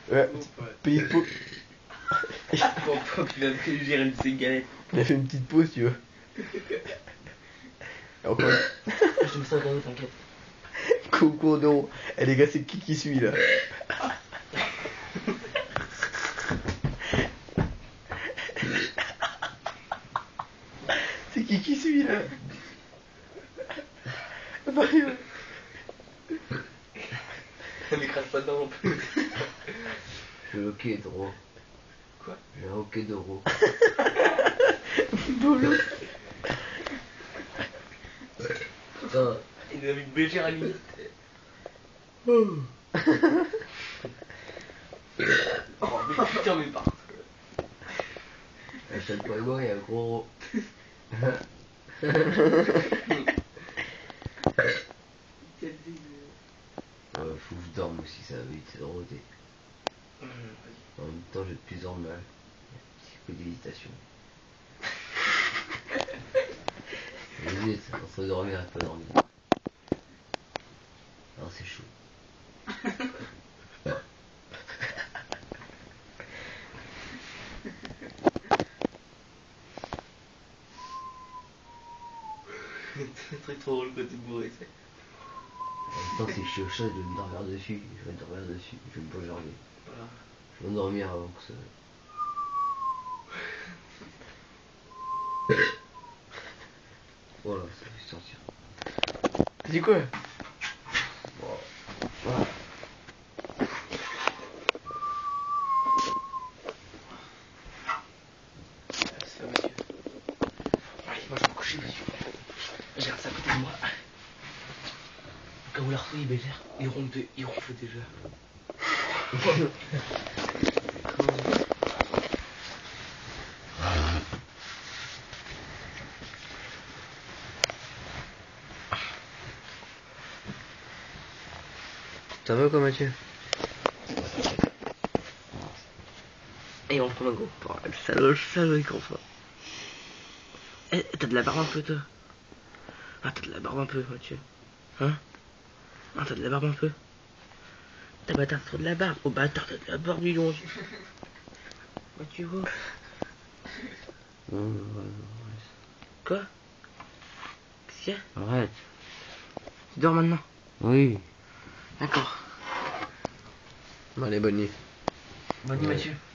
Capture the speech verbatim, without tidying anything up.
Ouais, pays de pause. Mon pop, il vient de gérer une de ses galettes. On a fait une petite pause, tu vois. Et encore une... Je me sens dans t'inquiète. Concours d'euros. Eh les gars, c'est qui qui suit là? C'est qui qui suit là? Mario. Ne crache pas dedans non plus. Le hockey est drôle. Quoi? Le hockey d'euro. Bolo. Putain. Il a mis Bégère à limite. Oh. Oh mais putain mais par. Achète pas moi, il y a un gros. Euh, faut que je dorme aussi, ça va vite, c'est drôle. En même temps, j'ai de plus en mal. Un petit peu d'hésitation. J'hésite entre dormir et pas dormir. Alors c'est chaud. C'est très trop drôle quand t'es bourré, c'est. En même temps, c'est chaud, chaud, je vais me dormir dessus. Je vais me dormir dessus. Je vais me poser. Voilà. Je vais m'endormir avant que ça. Voilà, ça fait sortir. T'as dit quoi? Bon. Voilà. Ça va, monsieur. Allez, moi je vais me coucher, monsieur. Je garde ça à côté de moi. Au cas où la refait, Bégère. Il ronfle, il ronfle déjà. Ça va quoi, Mathieu? Et on prend un gros. Oh, le salaud, le salaud, il confort. Eh, t'as de la barbe un peu, toi? Ah, t'as de la barbe un peu, Mathieu. Hein? Ah, t'as de la barbe un peu? T'as bâtard, trop de la barbe. Oh, bâtard, t'as de la barbe, dis donc. Mathieu, vois. Non, non, non, non, Quoi? Qu'est-ce qu'il y a? arrête. Tu dors maintenant? Oui. D'accord. Bon, allez, bonne nuit. Bonne nuit, Ouais. Mathieu.